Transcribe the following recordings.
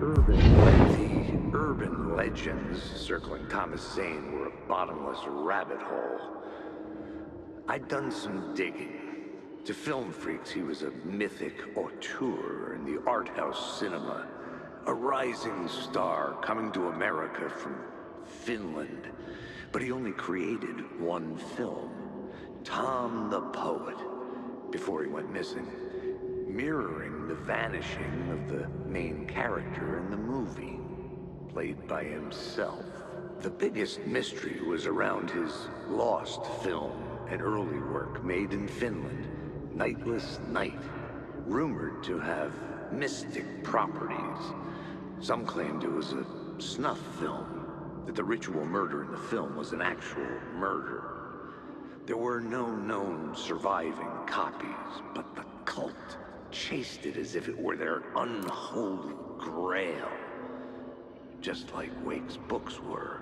The urban legends circling Thomas Zane were a bottomless rabbit hole. I'd done some digging. To film freaks, he was a mythic auteur in the art house cinema. A rising star coming to America from Finland. But he only created one film, Tom the Poet, before he went missing, mirroring the vanishing of the main character in the movie, played by himself. The biggest mystery was around his lost film, an early work made in Finland, Nightless Night, rumored to have mystic properties. Some claimed it was a snuff film, that the ritual murder in the film was an actual murder. There were no known surviving copies, but the cult chased it as if it were their unholy grail, just like Wake's books were.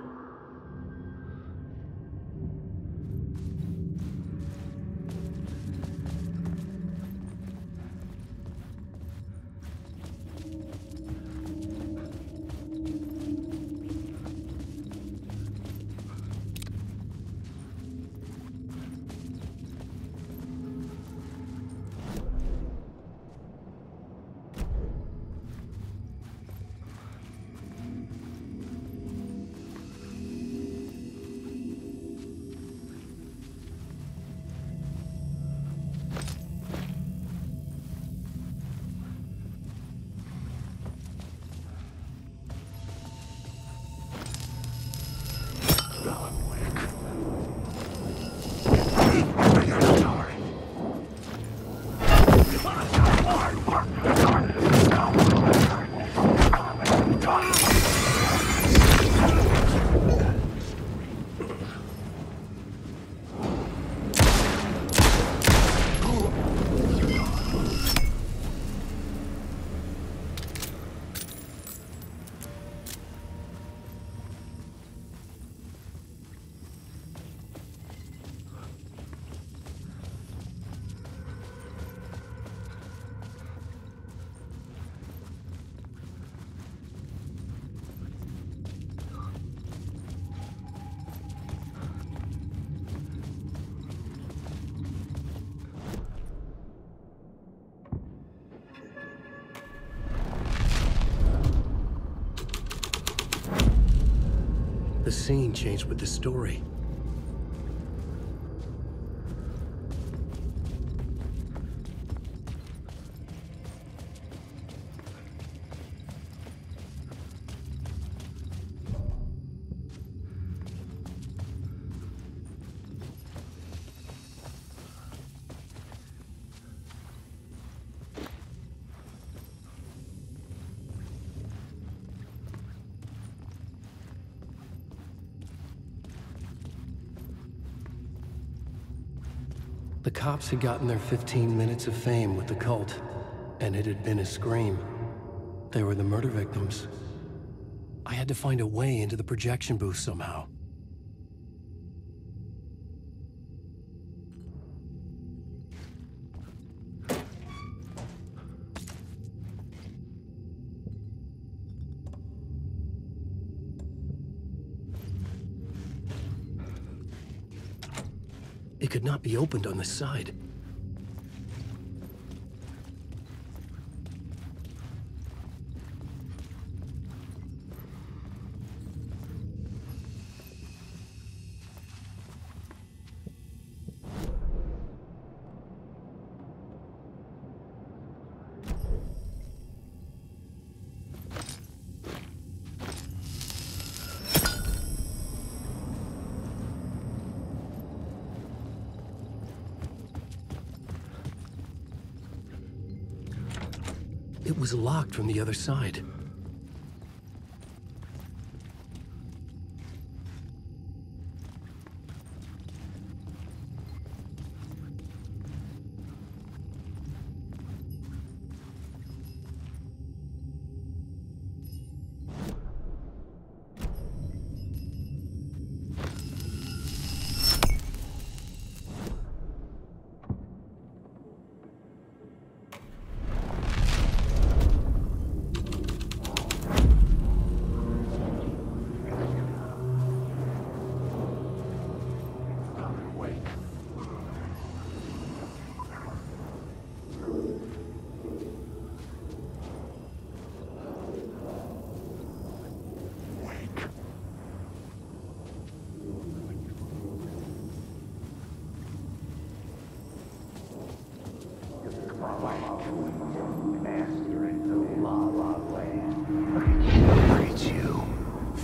The scene changed with the story. The cops had gotten their 15 minutes of fame with the cult, and it had been a scream. They were the murder victims. I had to find a way into the projection booth somehow. It could not be opened on the side. It was locked from the other side.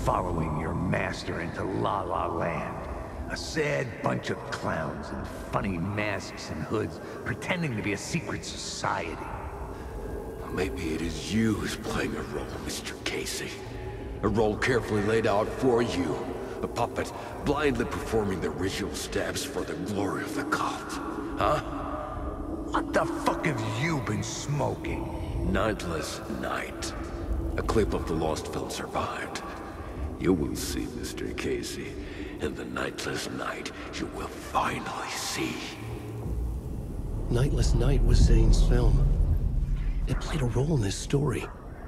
following your master into La La Land. A sad bunch of clowns in funny masks and hoods, pretending to be a secret society. Maybe it is you who's playing a role, Mr. Casey. A role carefully laid out for you. A puppet blindly performing the ritual steps for the glory of the cult. Huh? What the fuck have you been smoking? Nightless Night. A clip of the lost film survived. You will see, Mr. Casey. In the Nightless Night, you will finally see. Nightless Night was Zane's film. It played a role in this story.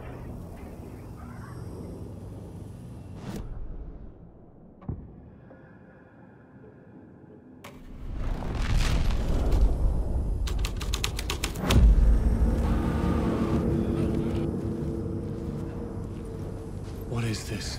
What is this?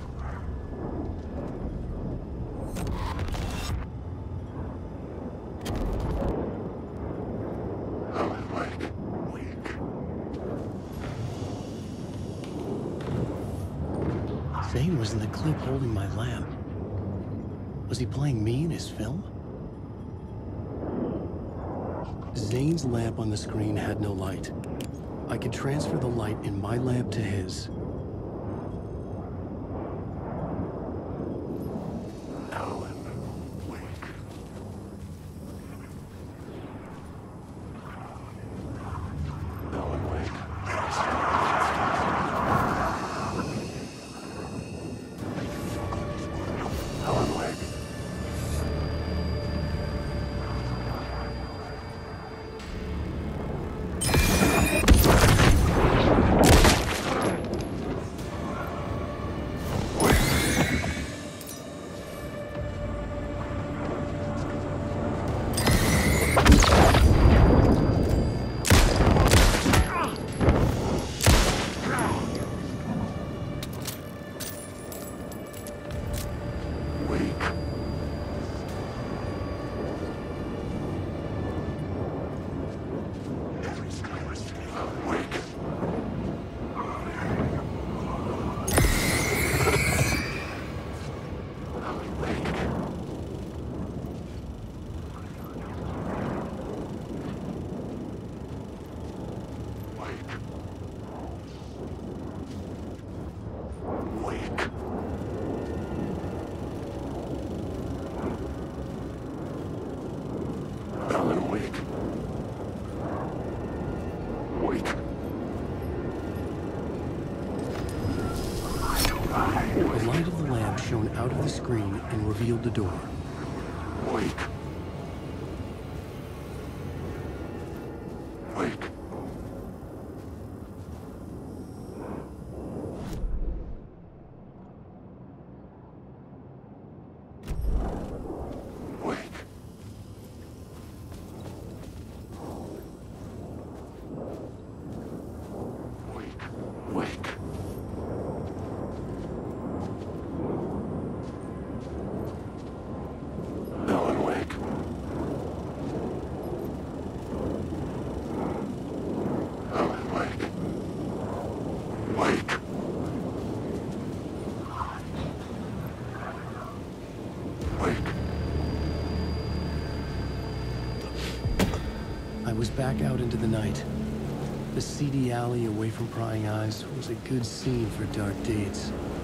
Zane was in the clip holding my lamp. Was he playing me in his film? Zane's lamp on the screen had no light. I could transfer the light in my lamp to his. The light of the lamp shone out of the screen and revealed the door. Wake. Wake. Wake. Wake. Wake. Alan Wake. Alan Wake. Wake. Wake. I was back out into the night. The seedy alley away from prying eyes was a good scene for dark deeds.